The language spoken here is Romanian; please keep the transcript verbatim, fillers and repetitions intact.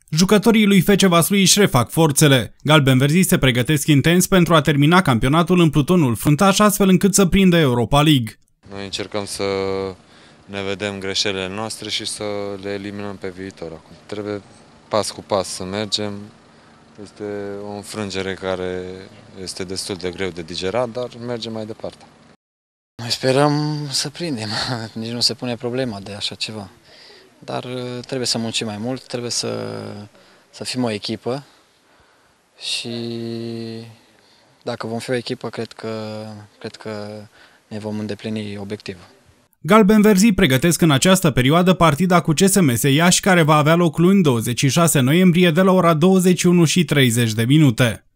Jucătorii lui F C Vaslui își refac forțele. Galbenverzii se pregătesc intens pentru a termina campionatul în plutonul fruntaș, astfel încât să prindă Europa League. Noi încercăm să ne vedem greșelile noastre și să le eliminăm pe viitor. Acum trebuie pas cu pas să mergem. Este o înfrângere care este destul de greu de digerat, dar mergem mai departe. Noi sperăm să prindem, nici nu se pune problema de așa ceva. Dar trebuie să muncim mai mult, trebuie să, să fim o echipă și dacă vom fi o echipă, cred că, cred că ne vom îndeplini obiectivul. Galbenverzii pregătesc în această perioadă partida cu C S M S Iași, care va avea loc luni douăzeci și șase noiembrie de la ora douăzeci și unu și treizeci de minute.